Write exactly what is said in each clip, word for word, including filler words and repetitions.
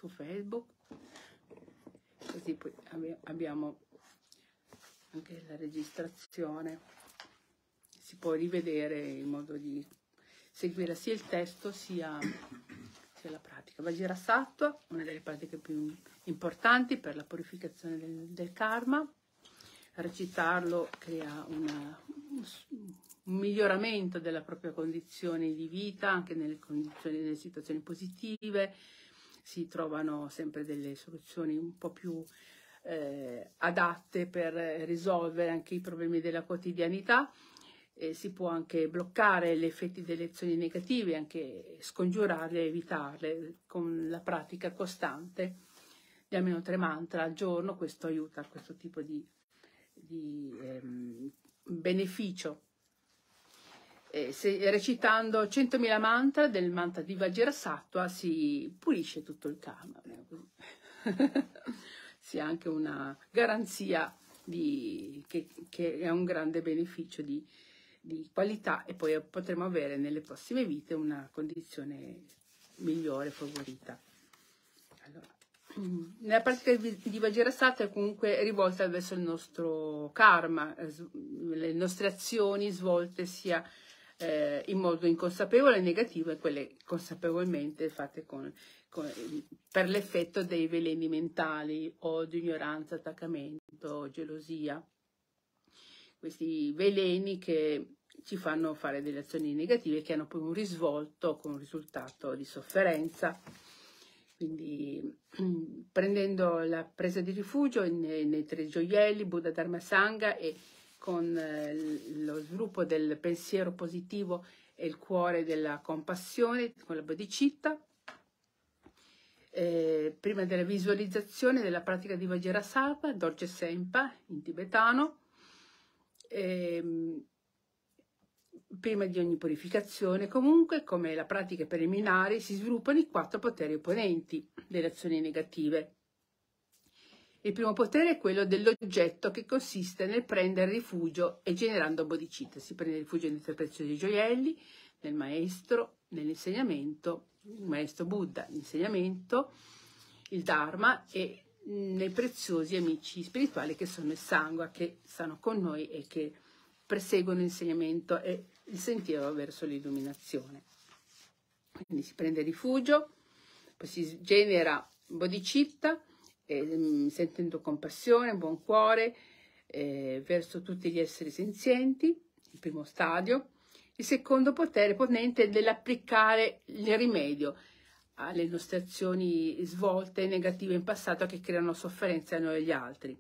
su Facebook, così poi abbiamo anche la registrazione, si può rivedere in modo di seguire sia il testo sia, sia la pratica. Vajrasattva, una delle pratiche più importanti per la purificazione del, del karma. Recitarlo crea una, un miglioramento della propria condizione di vita, anche nelle, condizioni, nelle situazioni positive. Si trovano sempre delle soluzioni un po' più eh, adatte per risolvere anche i problemi della quotidianità. Eh, si può anche bloccare gli effetti delle azioni negative, anche scongiurarle e evitarle con la pratica costante di almeno tre mantra al giorno. Questo aiuta a questo tipo di, di ehm, beneficio. Eh, se, recitando centomila mantra del mantra di Vajrasattva si pulisce tutto il karma. Sia anche una garanzia di, che, che è un grande beneficio di di qualità, e poi potremo avere nelle prossime vite una condizione migliore, favorita. Allora, nella pratica di Vajrasattva è comunque rivolta verso il nostro karma, le nostre azioni svolte sia eh, in modo inconsapevole e negativo, e quelle consapevolmente fatte con, con, per l'effetto dei veleni mentali o di ignoranza, attaccamento, gelosia. Questi veleni che ci fanno fare delle azioni negative che hanno poi un risvolto con un risultato di sofferenza. Quindi prendendo la presa di rifugio nei, nei tre gioielli, Buddha, Dharma, Sangha, e con eh, lo sviluppo del pensiero positivo e il cuore della compassione, con la bodhicitta, eh, prima della visualizzazione della pratica di Vajrasattva, Dorje Sempa in tibetano, eh, prima di ogni purificazione, comunque, come la pratica preliminare, si sviluppano i quattro poteri opponenti delle azioni negative. Il primo potere è quello dell'oggetto, che consiste nel prendere rifugio e generando bodhicitta. Si prende rifugio nei tre preziosi gioielli, nel maestro, nell'insegnamento, il maestro Buddha, l'insegnamento, il Dharma, e nei preziosi amici spirituali che sono il Sangha, che stanno con noi e che perseguono l'insegnamento e il sentiero verso l'illuminazione. Quindi si prende rifugio, poi si genera bodhicitta, eh, sentendo compassione, buon cuore eh, verso tutti gli esseri senzienti, il primo stadio. Il secondo potere ponente è dell'applicare il rimedio alle nostre azioni svolte negative in passato che creano sofferenza a noi e agli altri.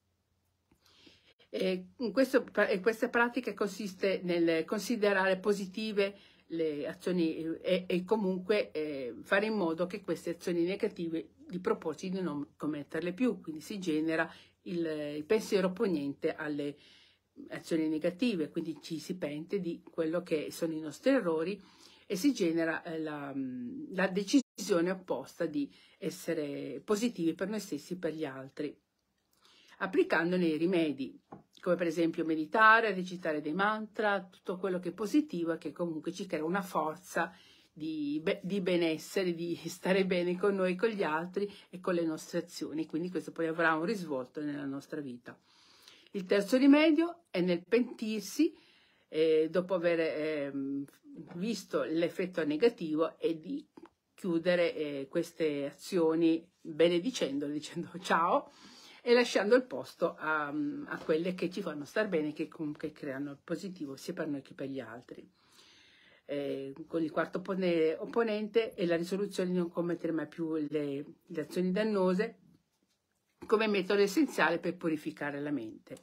E questo, questa pratica consiste nel considerare positive le azioni e, e comunque eh, fare in modo che queste azioni negative di proposito di non commetterle più. Quindi si genera il, il pensiero opponente alle azioni negative, quindi ci si pente di quello che sono i nostri errori e si genera eh, la, la decisione opposta di essere positivi per noi stessi e per gli altri, applicandone i rimedi, come per esempio meditare, recitare dei mantra, tutto quello che è positivo e che comunque ci crea una forza di, di benessere, di stare bene con noi, con gli altri e con le nostre azioni. Quindi questo poi avrà un risvolto nella nostra vita. Il terzo rimedio è nel pentirsi, eh, dopo aver eh, visto l'effetto negativo, e di chiudere eh, queste azioni benedicendole, dicendo ciao, e lasciando il posto a, a quelle che ci fanno star bene, che comunque creano il positivo sia per noi che per gli altri. Eh, con il quarto opponente è la risoluzione di non commettere mai più le, le azioni dannose come metodo essenziale per purificare la mente.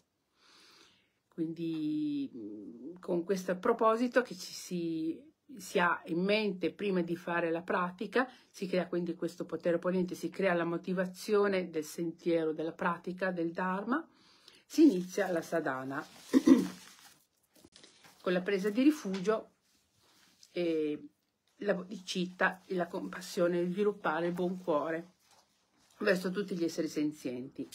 Quindi con questo proposito che ci si, si ha in mente prima di fare la pratica, si crea quindi questo potere opponente, si crea la motivazione del sentiero, della pratica, del Dharma, si inizia la sadhana con la presa di rifugio e la bodhicitta e la compassione, sviluppare il buon cuore verso tutti gli esseri senzienti.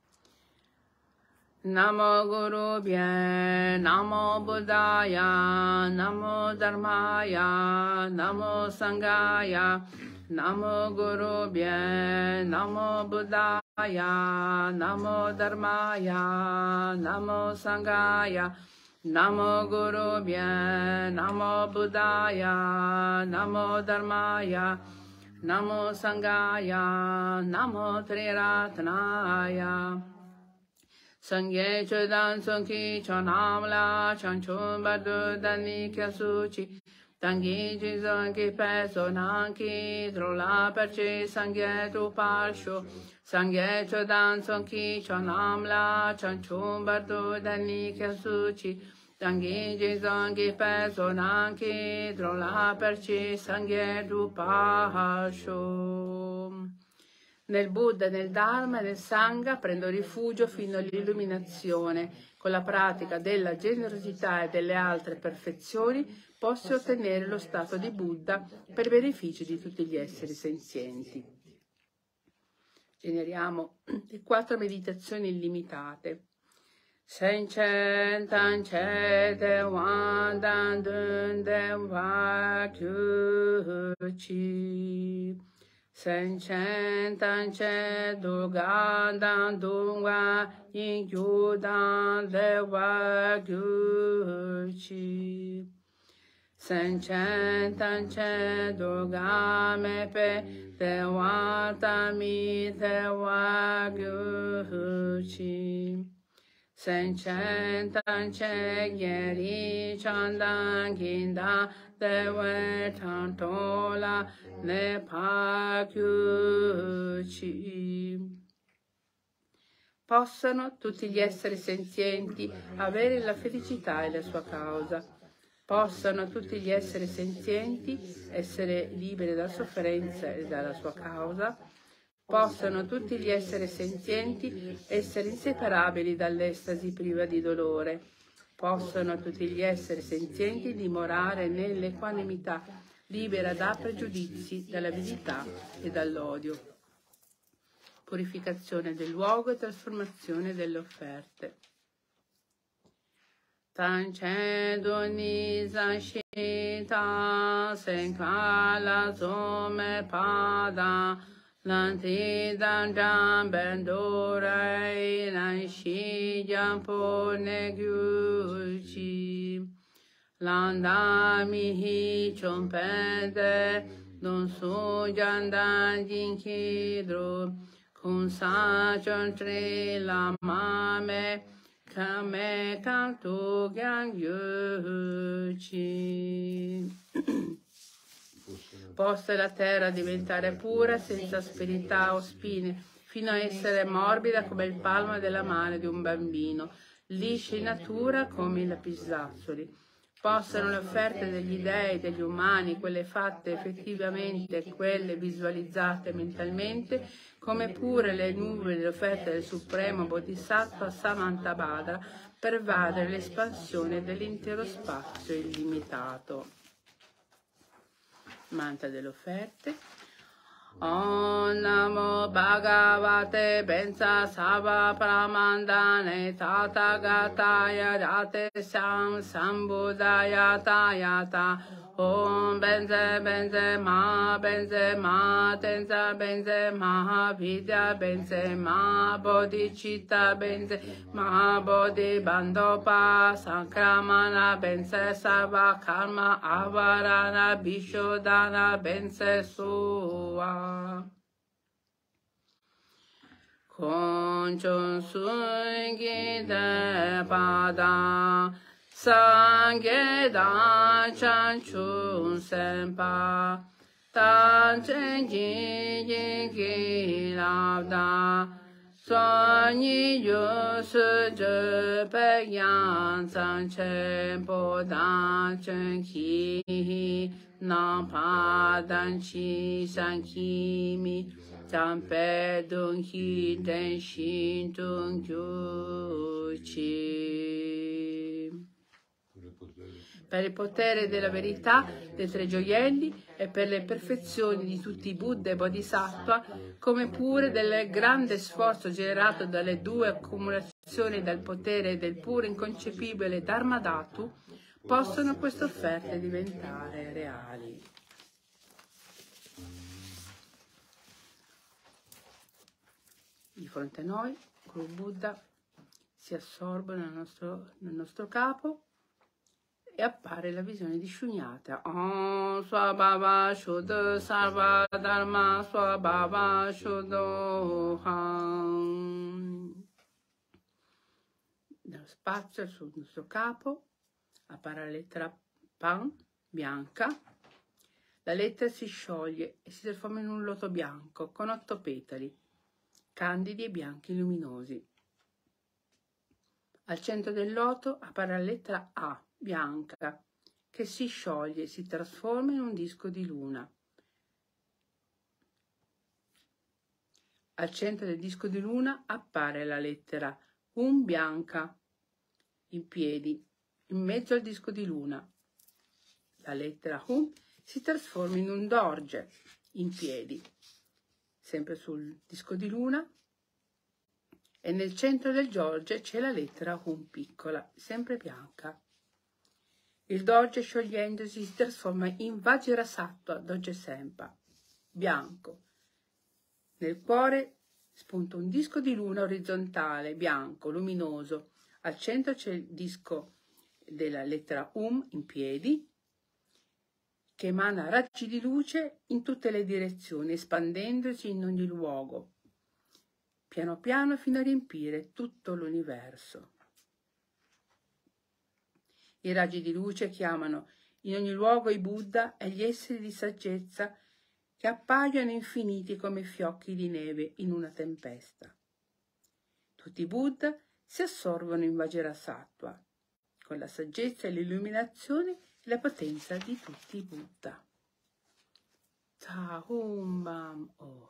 Namo Gurubhye, Namo Buddhaya, Namo Dharmaya, Namo Sanghaya, Namo Guru Bhye, Namo Buddhaya, Namo Dharmaya, Namo Sanghaya, Namo Guru Bhye, Namo Buddhaya, Namo Dharmaya, Namo Sanghaya, Namo Triratnaya. Sangye Chodan Sonki Chonamla, Chanchun Badu Dani Kyasuchi, Tangi Jizon Ki Peso Nanki, Drola Perci Sangye Tu Parsho, Sangye Chodan Sonki Chonamla, Chanchun Badu Dani Kyasuchi, Tangi Jizon Ki Peso Nanki, Drola Perci Sangye Tu Parsho. Nel Buddha, nel Dharma e nel Sangha prendo rifugio fino all'illuminazione. Con la pratica della generosità e delle altre perfezioni posso ottenere lo stato di Buddha per beneficio di tutti gli esseri senzienti. Generiamo le quattro meditazioni illimitate. Senchen tan che de wan dan dun de wa kyu chi. Senchen tan che du ga dan du wa yin yu dan de wa kyu chi. Senchen tan che du ga me pe de wa ta mi de wa kyu chi. Senchen tan che yeri chandan kinda dewe tantola ne pa chi. Possano tutti gli esseri senzienti avere la felicità e la sua causa. Possano tutti gli esseri senzienti essere liberi dalla sofferenza e dalla sua causa. Possano tutti gli esseri senzienti essere inseparabili dall'estasi priva di dolore. Possono tutti gli esseri senzienti dimorare nell'equanimità, libera da pregiudizi, dall'avidità e dall'odio. Purificazione del luogo e trasformazione delle offerte. Tanche doni zanshita senkala zome pada Lanti dan dan bendorai lan shi jampo neguchi Landa mihi chompende non su jandan jinkidro kun sa chontre la mame kame kanto gyang yuchi. Possa la terra diventare pura, senza asperità o spine, fino a essere morbida come il palmo della mano di un bambino, liscia in natura come i lapislazzuli. Possano le offerte degli dei, degli umani, quelle fatte effettivamente e quelle visualizzate mentalmente, come pure le nuvole delle offerte del Supremo Bodhisattva Samantabhadra, pervadere l'espansione dell'intero spazio illimitato. Mantra delle offerte. Om Namo Bhagavate Bensa Sava Pramandane Tathagataya Jate Sam Sambuddhaya Tayata Om Benze Benze Ma Benze Ma Tenza Benze Ma Vidya Benze Ma Bodhicitta Benze Ma Bodhi Bandopa Sankramana Benze Sava Karma Avarana Bishodana Benze Sua Konchon Sungi De Pada Sangye Da Chanchun Senpa Tan Chen Jin Yin Ki Labda Soigni Yu Su Je Pe Yang Zang Chen Po Dan Chen Ki Nan Pa Dan Chi San Ki Mi Zang Pe Dung Ki Den Shin Dung Yu Chi. Per il potere della verità dei tre gioielli e per le perfezioni di tutti i Buddha e Bodhisattva, come pure del grande sforzo generato dalle due accumulazioni del potere del puro inconcepibile Dharmadhatu, possono queste offerte diventare reali. di fronte a noi, Guru Buddha si assorbe nel nostro, nel nostro capo e appare la visione di Shunyata. Om Swabhava Shuddha Sarva Dharma Swabhava Shuddhoham. Nello spazio sul nostro capo appare la lettera Pan, bianca. La lettera si scioglie e si trasforma in un loto bianco con otto petali, candidi e bianchi luminosi. Al centro del loto appare la lettera A, bianca, che si scioglie e si trasforma in un disco di luna. Al centro del disco di luna appare la lettera Um, bianca, in piedi, in mezzo al disco di luna. La lettera Um si trasforma in un Dorje, in piedi, sempre sul disco di luna, e nel centro del Dorje c'è la lettera Um piccola, sempre bianca. Il Dorje, sciogliendosi, si trasforma in Vajrasattva Dorje Sempa, bianco. Nel cuore spunta un disco di luna orizzontale, bianco, luminoso. Al centro c'è il disco della lettera Um in piedi, che emana raggi di luce in tutte le direzioni, espandendosi in ogni luogo, piano piano fino a riempire tutto l'universo. I raggi di luce chiamano in ogni luogo i Buddha e gli esseri di saggezza che appaiono infiniti come fiocchi di neve in una tempesta. Tutti i Buddha si assorbono in Vajrasattva, con la saggezza e l'illuminazione e la potenza di tutti i Buddha. Tahum Bam Oh.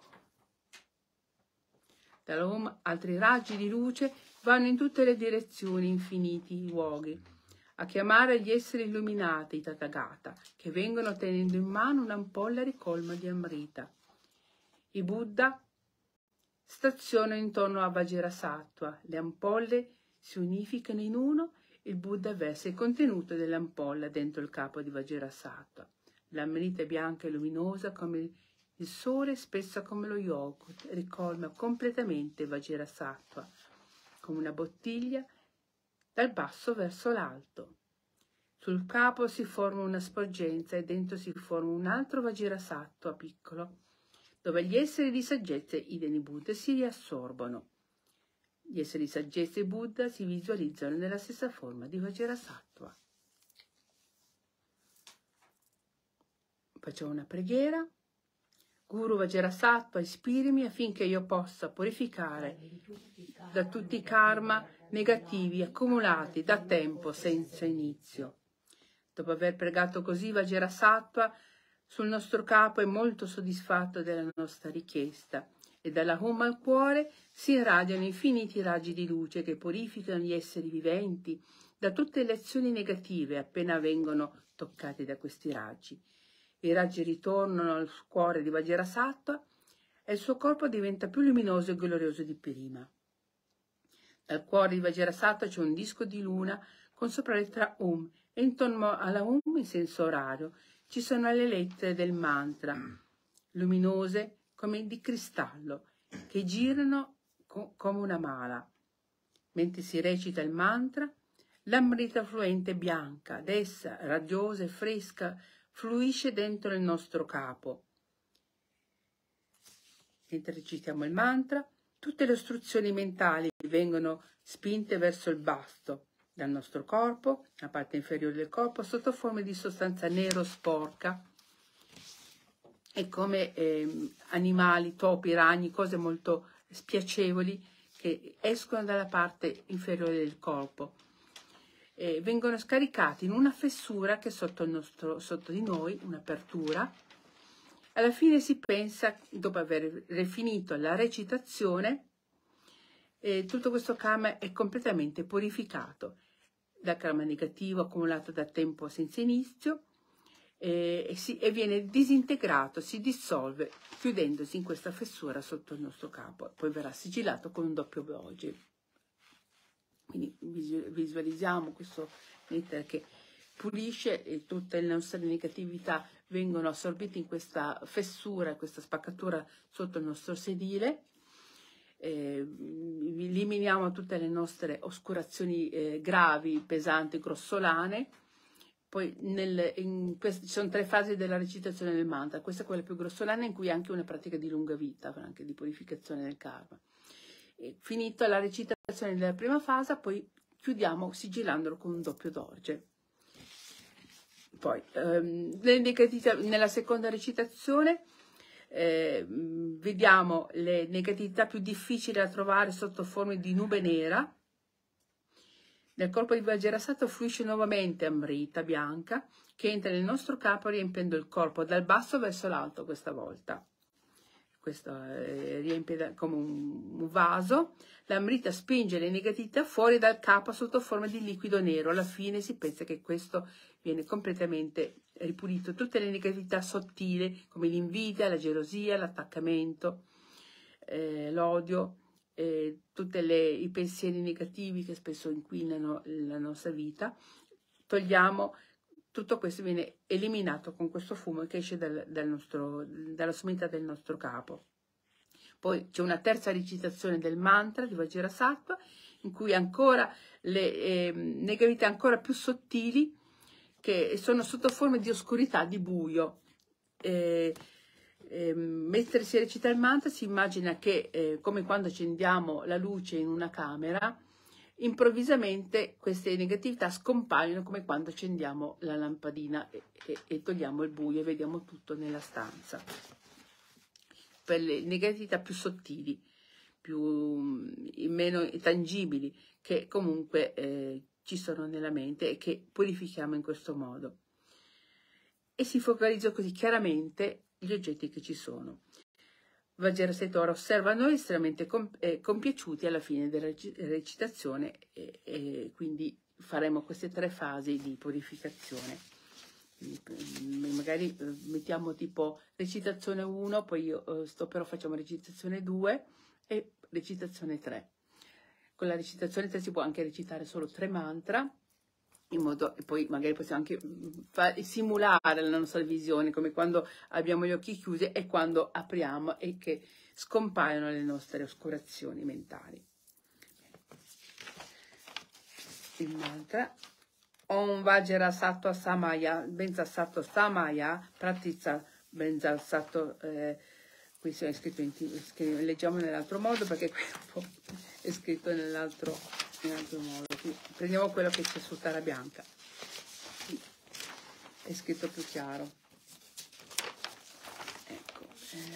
Dall'Om altri raggi di luce vanno in tutte le direzioni, infiniti luoghi, a chiamare gli esseri illuminati, i Tathagata, che vengono tenendo in mano un'ampolla ricolma di Amrita. I Buddha stazionano intorno a Vajrasattva, le ampolle si unificano in uno, il Buddha versa il contenuto dell'ampolla dentro il capo di Vajrasattva. L'Amrita è bianca e luminosa come il sole, spessa come lo yogurt, ricolma completamente Vajrasattva, come una bottiglia dal basso verso l'alto. Sul capo si forma una sporgenza e dentro si forma un altro Vajrasattva piccolo, dove gli esseri di saggezza, i Deni Buddha, si riassorbono. Gli esseri di saggezza e Buddha si visualizzano nella stessa forma di Vajrasattva. Facciamo una preghiera. Guru Vajrasattva, ispirami affinché io possa purificare da tutti i karma negativi accumulati da tempo senza inizio. Dopo aver pregato così, Vajrasattva sul nostro capo è molto soddisfatto della nostra richiesta e dalla Hum al cuore si irradiano infiniti raggi di luce che purificano gli esseri viventi da tutte le azioni negative appena vengono toccati da questi raggi. I raggi ritornano al cuore di Vajrasattva e il suo corpo diventa più luminoso e glorioso di prima. Dal cuore di Vajrasattva c'è un disco di luna con sopra la lettera Um e intorno alla Um, in senso orario, ci sono le lettere del mantra, luminose come di cristallo, che girano co come una mala. Mentre si recita il mantra, l'amrita fluente bianca, ad essa, radiosa e fresca, fluisce dentro il nostro capo. Mentre recitiamo il mantra, tutte le ostruzioni mentali vengono spinte verso il basso dal nostro corpo, la parte inferiore del corpo, sotto forma di sostanza nero sporca, e come eh, animali, topi, ragni, cose molto spiacevoli che escono dalla parte inferiore del corpo. E vengono scaricati in una fessura che è sotto, il nostro, sotto di noi, un'apertura. Alla fine si pensa, dopo aver finito la recitazione, eh, tutto questo karma è completamente purificato dal karma negativo accumulato da tempo senza inizio eh, e, si, e viene disintegrato, si dissolve chiudendosi in questa fessura sotto il nostro capo. Poi verrà sigillato con un doppio Boji. Quindi visualizziamo questo nettare che pulisce e tutte le nostre negatività vengono assorbite in questa fessura, questa spaccatura sotto il nostro sedile. eh, eliminiamo tutte le nostre oscurazioni eh, gravi, pesanti, grossolane. Poi nel, in queste, ci sono tre fasi della recitazione del mantra, questa è quella più grossolana in cui è anche una pratica di lunga vita, anche di purificazione del karma. E finita la recitazione della prima fase, poi chiudiamo sigillandolo con un doppio dorje. Poi ehm, nella seconda recitazione eh, vediamo le negatività più difficili da trovare sotto forma di nube nera. Nel corpo di Vajrasattva fluisce nuovamente Amrita bianca che entra nel nostro capo riempiendo il corpo dal basso verso l'alto questa volta. Questo eh, riempie come un, un vaso. L'Amrita spinge le negatività fuori dal capo sotto forma di liquido nero. Alla fine si pensa che questo viene completamente ripulito. Tutte le negatività sottili come l'invidia, la gelosia, l'attaccamento, eh, l'odio, eh, tutti i pensieri negativi che spesso inquinano la nostra vita, togliamo, tutto questo viene eliminato con questo fumo che esce dal, dal nostro, dalla sommità del nostro capo. Poi c'è una terza recitazione del mantra di Vajrasattva in cui ancora le eh, negatività ancora più sottili che sono sotto forma di oscurità, di buio. Eh, eh, mentre si recita il mantra si immagina che eh, come quando accendiamo la luce in una camera, improvvisamente queste negatività scompaiono come quando accendiamo la lampadina e, e, e togliamo il buio e vediamo tutto nella stanza. Per le negatività più sottili, più meno tangibili, che comunque eh, ci sono nella mente e che purifichiamo in questo modo. E si focalizza così chiaramente gli oggetti che ci sono. Vajrasattva ora osserva noi estremamente comp eh, compiaciuti alla fine della recitazione e, e quindi faremo queste tre fasi di purificazione. Quindi, magari eh, mettiamo tipo recitazione uno, poi io eh, sto però facciamo recitazione due e recitazione tre. Con la recitazione tre si può anche recitare solo tre mantra, in modo, e poi magari possiamo anche far, simulare la nostra visione, come quando abbiamo gli occhi chiusi e quando apriamo e che scompaiono le nostre oscurazioni mentali. Il mantra Om Vajrasattva Samaya, Benzasattva Samaya, Pratitsa Benzasattva, eh, qui è scritto in, leggiamo nell'altro modo perché qui è scritto nell'altro in altro modo. Qui prendiamo quello che c'è su terra bianca, qui è scritto più chiaro, ecco, eh.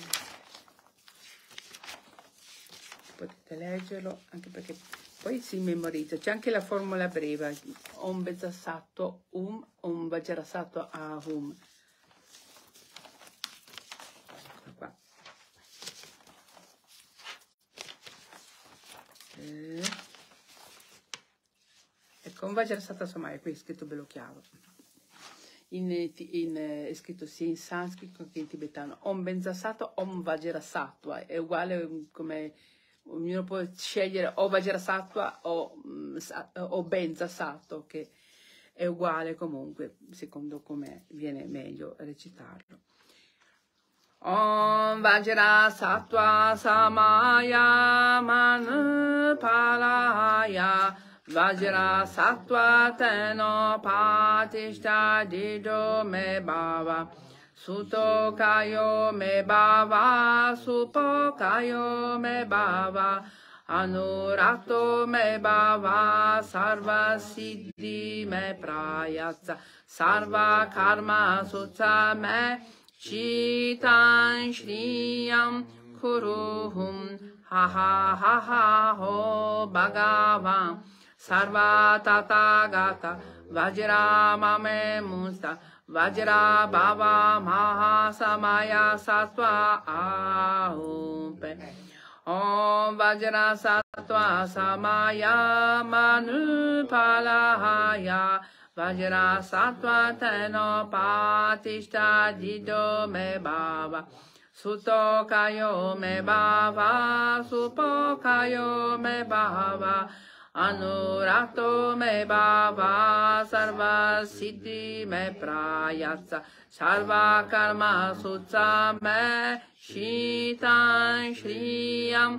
Potete leggerlo anche perché poi si memorizza. C'è anche la formula breve Om Benzasattva Um Om Vajrasattva Ahum. Ecco qua. Eh. Ecco, un Vajrasattva Samaya, qui è scritto bello chiaro. In, in, è scritto sia in sanscrito che in tibetano. Om Benzasattva, Om Vajrasattva. È uguale come ognuno può scegliere o Vajrasattva o, o Benzasattva, che è uguale comunque, secondo come viene meglio recitarlo. Om Vajrasattva Samaya Manupalaya Vajrasattva Teno Patishta Dido Me Bhava Suto Kayo Me Bhava Supo Kayo Me Bhava Anurato Me Bhava Sarva Siddhi Me Prayatsa Sarva Karma Sutsa Me Chitan Shriyam Kuruhum Ha Ha Ha Ha Ho Bhagavan Sarva Tathagata Vajra Mame Musta Vajra Bhava Maha Samaya Sattva Ahumpe Om Vajrasattva Samaya Manupalaya Vajrasattva Teno Patishta Dido Me Bhava Suto Kayo Me Bhava Supo Kayo Me Bhava Anurato Me Bhava Sarva Siddhi Me Prayatsa Sarva Karma Sutsa Me Shitan Shriyam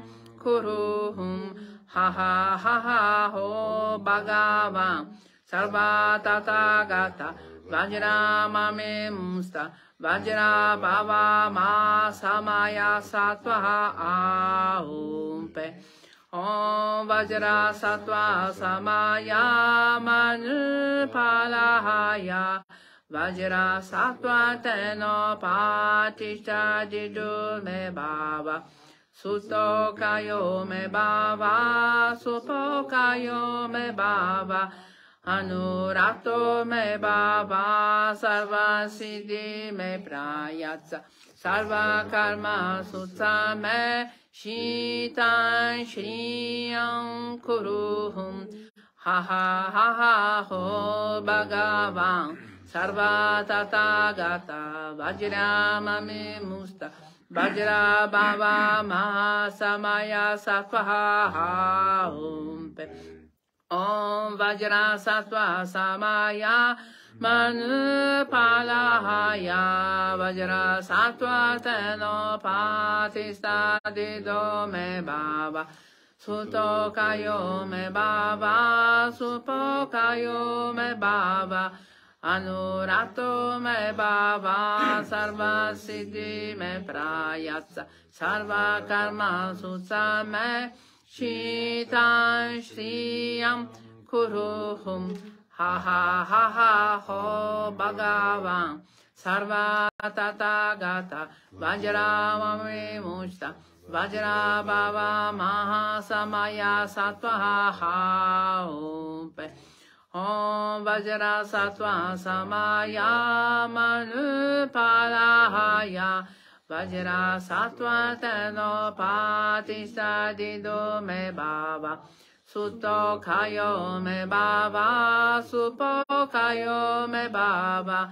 kuruhum ha ha ha ha ho Bhagavan Sarva Tathagata Vajramame Musta Vajra Bhava Ma Samaya Sattva Aumpe Om Vajra Sattva Samaya Manupalahaya Vajra Sattva Teno Patishta Didu Me Bhava Sutto Kayo Me Bhava Supo Kayo Me Bhava Anurato Me Bhava Sarva Siddhi Me Prayatsa Sarva Karma Sutta Me Shitan Shriyam Kuruhum Ha ha ha ha ho Bhagavan Sarva Tathagata Vajramame Musta Vajra Bhava Mahasamaya Sattva Umpe Om Vajra Sattva Samaya Manupalahaya Vajra Sattva Teno Patista Dido Me Bhava Sutto Kayo Me Bhava Supo Kayo Me Bhava Anurato Me Bhava Sarva Siddhi Me Prayatsa Sarva Karma Sutta Me Shitan Shriyam Kuruhum Ha ha ha ha ho Bhagavan Sarva Tathagata Vajramame Musta Vajra Bhava Mahasamaya Sattva Umpe Om Vajra Sattva Samaya Manupalahaya Vajra Sattva Teno Patista Dido Me Bhava Sutto Kayo Me Bhava Supo Kayo Me Bhava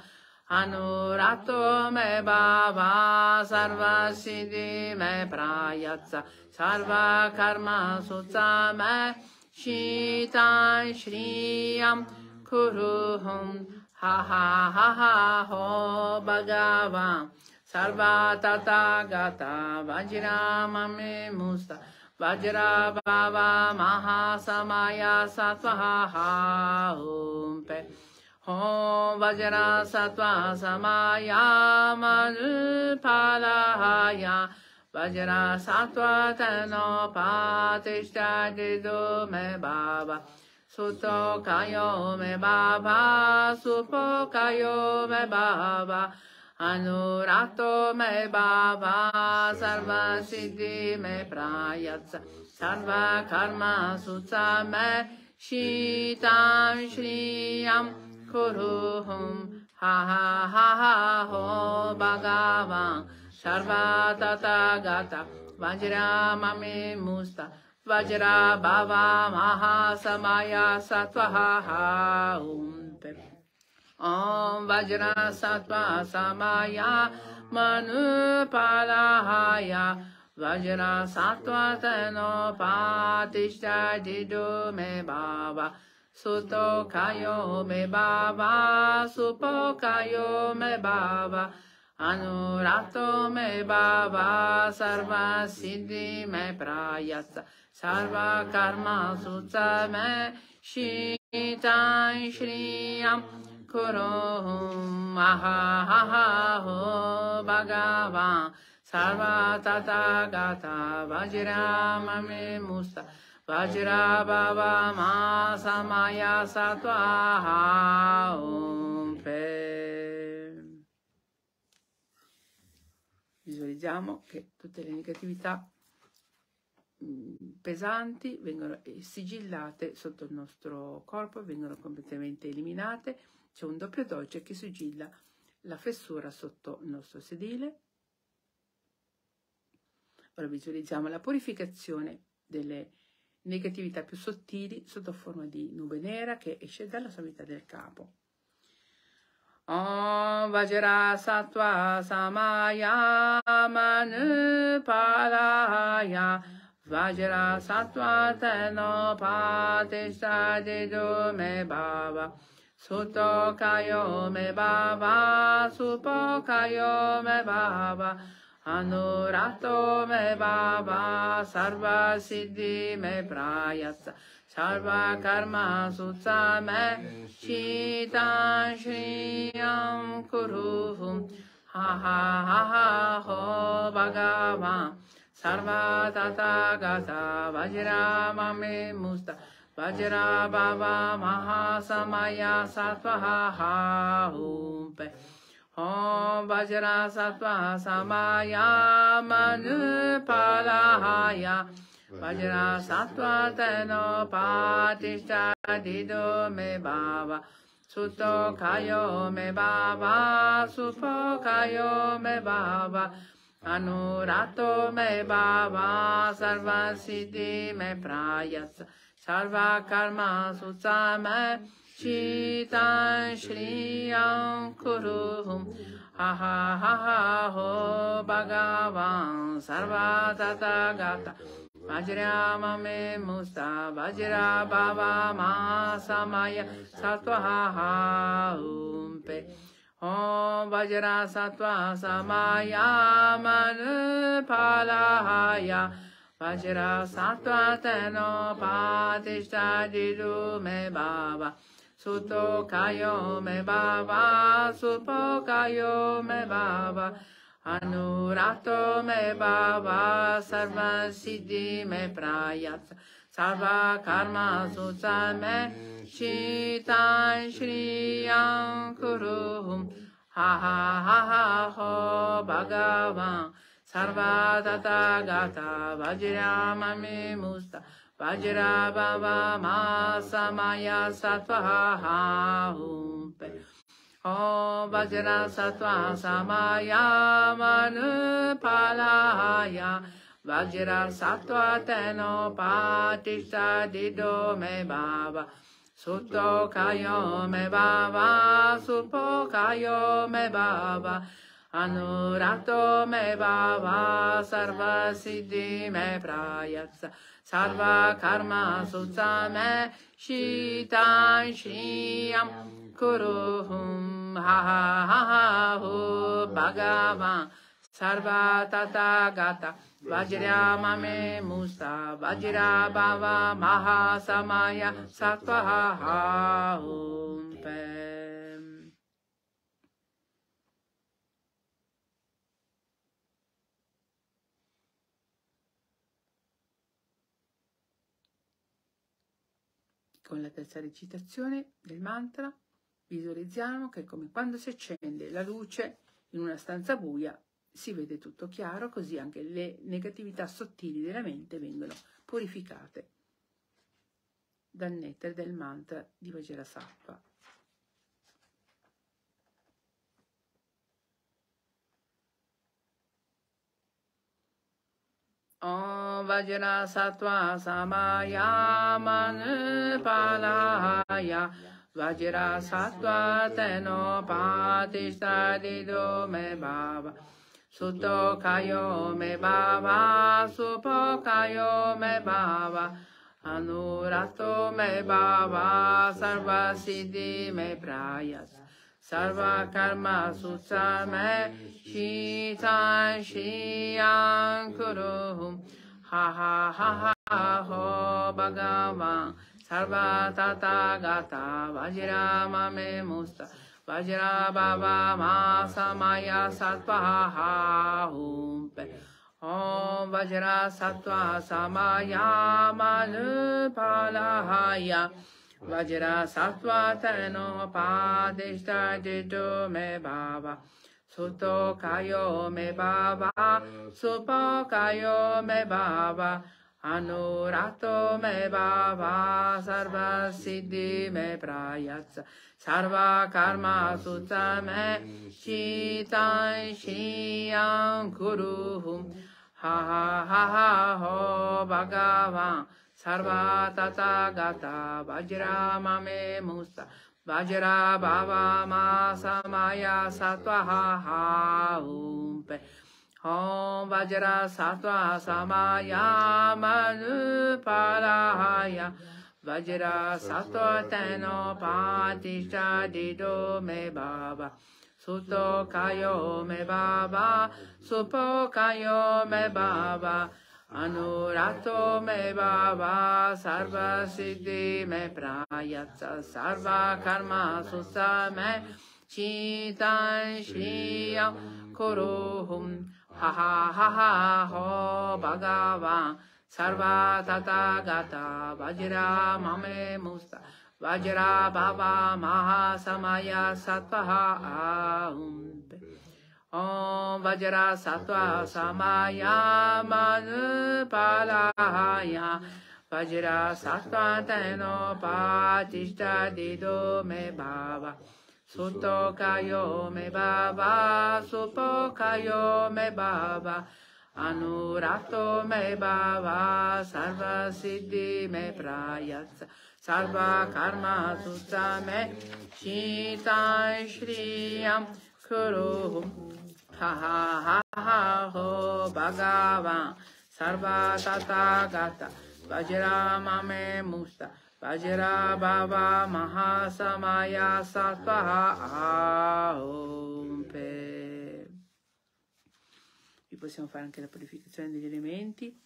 Anurato Me Bhava Sarva Siddhi Me Prayatsa Sarva Karma Sutta Me Shitan Shriyam Kuruhum Ha ha ha ha ho Bhagavan Sarva Tathagata Vajramame Musta Vajra Bhava Mahasamaya Sattva Umpe Om Vajra Sattva Samaya Manupalahaya Vajra Sattva Teno Patishta Didu Me Bhava Sutto Kayo Me Bhava Supo Kayo Me Bhava Anurato Me Bhava Sarva Siddhi Me Prayatsa Sarva Karma Sutta Me Shitan Shriyam Kuruhum Ha ha ha ha ho Bhagavan Sarva Tathagata Vajramame Musta Vajra Bhava Mahasamaya Sattva Umpe Om Vajra Sattva Samaya Manupalahaya Vajra Sattva Teno Patishta Didu Me Bhava Sutto Kayo Me Bhava Supo Kayo Me Bhava Anurato Me Bhava Sarva Siddhi Me Prayatsa Sarva Karma Sutta Me Shitan Shriyam Kuruhum Ha ha ha ho Bhagavan Sarva Tathagata Vajramame Musta Vajra Bhava Mahasamaya Sattva Umpe. Visualizziamo che tutte le negatività pesanti vengono sigillate sotto il nostro corpo, vengono completamente eliminate. C'è un doppio dolce che sigilla la fessura sotto il nostro sedile. Ora visualizziamo la purificazione delle negatività più sottili sotto forma di nube nera che esce dalla sommità del capo. Om Vajra Sattva Samaya Manupalahaya Vajra Sattva Teno Patishta Didu Me Bhava Sutto Kayo Me Bhava Supo Kayo Me Bhava Anurato me baba sarva siddhi me prayatsa sarva karma sutsa me chitan shriyam kuruhum ha ha ha ha ho bhagavan sarva tathagata vajrama me musta vajra baba mahasamaya sattva ha humpe Om Vajra Sattva Samaya Manupalahaya Vajra Sattva Teno Patishta Dido Me Bhava Sutto Kayo Me Bhava Suppo Kayo Me Bhava Anurato Me Bhava Sarva Siddhi Me Prayatsa Sarva Karma Sutsa Me Chitan Shriyam Kuruhum Ha ha ha ha ho Bhagavan Sarva Tathagata Vajrama me musta Vajra bhava mahasamaya Sattva ha umpe Om Vajra Sattva Samaya Manupalahaya Vajra Sattva Teno Patishta Didu Me Bhava Sutto Kayo Me Bhava Suppo Kayo Me Bhava Anurato Me Bhava Sarva Siddhi Me Prayatsa Sarva Karma Sutsa Me Chitan Shriyam Kuruhum Ha ha ha ha ho Bhagavan Sarva Tathagata Vajrama Me Musta Vajra Bhava Masamaya Sattva ha humpe Om Vajra Sattva Samaya Manupalahaya Vajra Sattva Teno Patishta Dido Me Bhava Sutto Kayo Me Bhava Suppo Kayo Me Bhava Anurato Me Bhava Sarva Siddhi Me Prayatsa Sarva Karma Sutsa Me Chitan Shriyam Kuruhum Ha ha ha ha ho Bhagavan Sarva Tathagata Vajrama Me Musta Vajra Bhava Mahasamaya Sattva ha humpe Con la terza recitazione del mantra visualizziamo che come quando si accende la luce in una stanza buia si vede tutto chiaro, così anche le negatività sottili della mente vengono purificate dal nettare del mantra di Vajrasattva. Om Vajra Sattva Samaya Manupalahaya Vajra Sattva Teno Patishta Dido Me Bhava Sutto Kayo Me Bhava Suppo Kayo Me Bhava Anurato Me Bhava Sarva Siddhi Me Prayatsa Sarva Karma Sutsa Me Chitan Shriyam Kuruhum Ha ha ha ha ho Bhagavan Sarva Tathagata Vajrama Me Musta Vajra Bhava Masamaya Sattva ha humpe Om Vajra Sattva Samaya Manupalahaya Vajra Sattva Teno Patishta Dido Me Bhava Sutto Kayo Me Bhava Suppo Kayo Me Bhava Anurato Me Bhava Sarva Siddhi Me Prayatsa Sarva Karma Sutsa Me Chitan Shriyam Kuruhum Ha ha ha ha ho Bhagavan Sarva Tathagata Vajrama Me Musta Vajra Bhava Masamaya Sattva ha humpe Om Vajra Sattva Samaya Manupalahaya Vajra Sattva Teno Patishta Dido Me Bhava Sutto kayo me baba, supo kayo me baba, Anurato me baba, sarva siddhi me prayatsa, sarva karma susa me chitan shriyam kuruhum, ha ha ha ha ho bhagavan, sarva tathagata vajra mame musta, vajra baba maha samaya sattvaha ahumpe. Om Vajra Sattva Samaya Manu Palaya Vajra Sattva Teno Patishta Dido Me Baba Sutto Kayo Me Baba Supo Kayo Me Baba Anurato Me Baba Sarva Siddhi Me Prayatsa Sarva Karma Sutta Me Chitan Shriyam Kuru Ha ha ha ha ho bhagavan sarva tathagata vajra mame musta vajra bhava mahasamaya sattvaha ahumpe. Qui possiamo fare anche la purificazione degli elementi.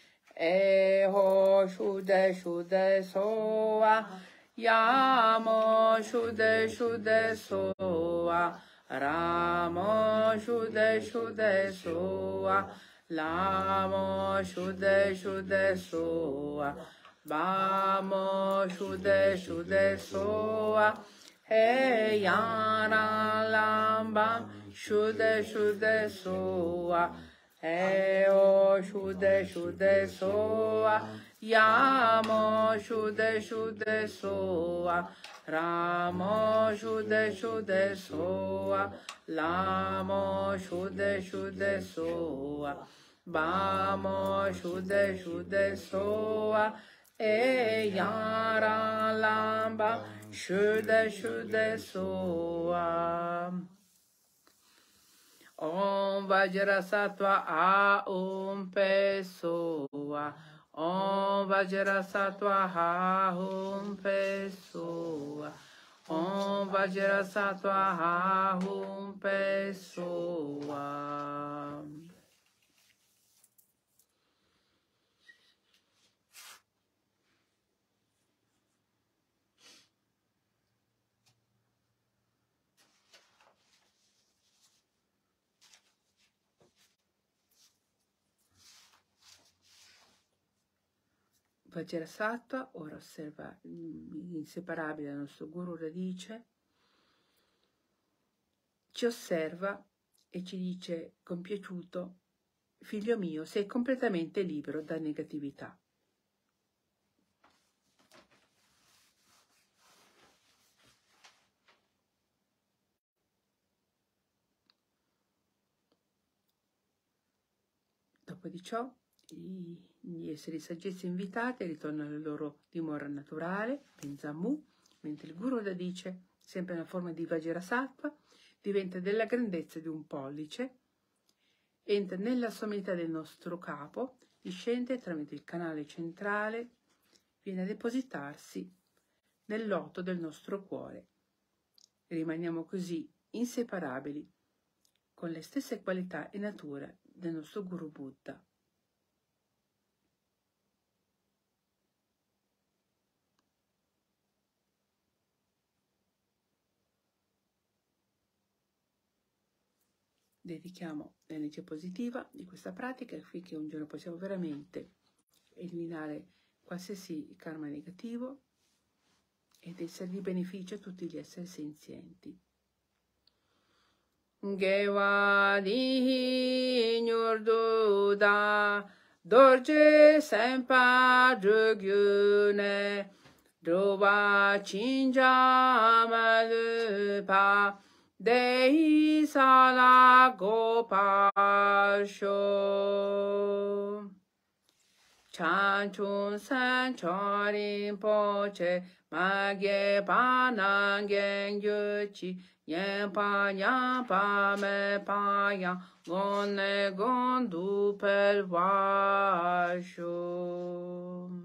Eho shuddhe shuddhe soa yamo shuddhe shuddhe soa Ramo Shuddhe Shuddhe Soa Lamo Shuddhe Shuddhe Soa Bamo Shuddhe Shuddhe Soa He Yana Lambam Shuddhe Shuddhe Soa He O Shuddhe Shuddhe Soa Yamo Shuddhe Shuddhe Soa Ramo Shuddhe Shuddhe Soa Lamo Shuddhe Shuddhe Soa Bamo Shuddhe Shuddhe Soa E Yara Lamba Shuddhe Shuddhe Soa. Om Vajra Sattva Ahumpe Soa Om Vajra Sattva Ahumpe Soa Om Vajra Sattva Ahumpe Soa. Vajrasattva ora osserva inseparabile dal nostro guru radice, ci osserva e ci dice compiaciuto: figlio mio, sei completamente libero da negatività. Dopo di ciò gli esseri saggezza invitati ritornano alla loro dimora naturale, Benzamù, mentre il guru radice, sempre nella forma di Vajrasattva, diventa della grandezza di un pollice, entra nella sommità del nostro capo, discende tramite il canale centrale, viene a depositarsi nel loto del nostro cuore. Rimaniamo così inseparabili con le stesse qualità e natura del nostro Guru Buddha. Dedichiamo l'energia positiva di questa pratica affinché un giorno possiamo veramente eliminare qualsiasi karma negativo ed essere di beneficio a tutti gli esseri senzienti. Gewa di nyurduda dorje sempa drugyune drova chinja malupa Dehi sala gopasho Chanchun san chorin poche Magye panangen yuchi Yempa nyampa me paya Gonne gondu pelvasho.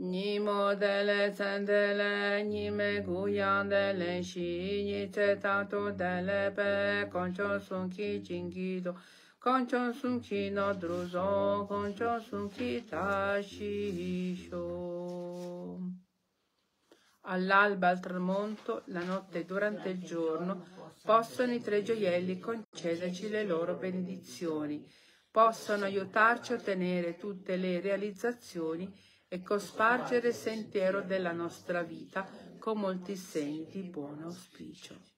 Nimo dele sendele, nime guyan dele shi, ni te tato dele pe, concho sun ki jingido, concho sun ki no druso, concho sun ki tashisho. All'alba, al tramonto, la notte e durante il giorno, possono i tre gioielli concederci le loro benedizioni, possono aiutarci a ottenere tutte le realizzazioni e cospargere il sentiero della nostra vita con molti segni di buon auspicio.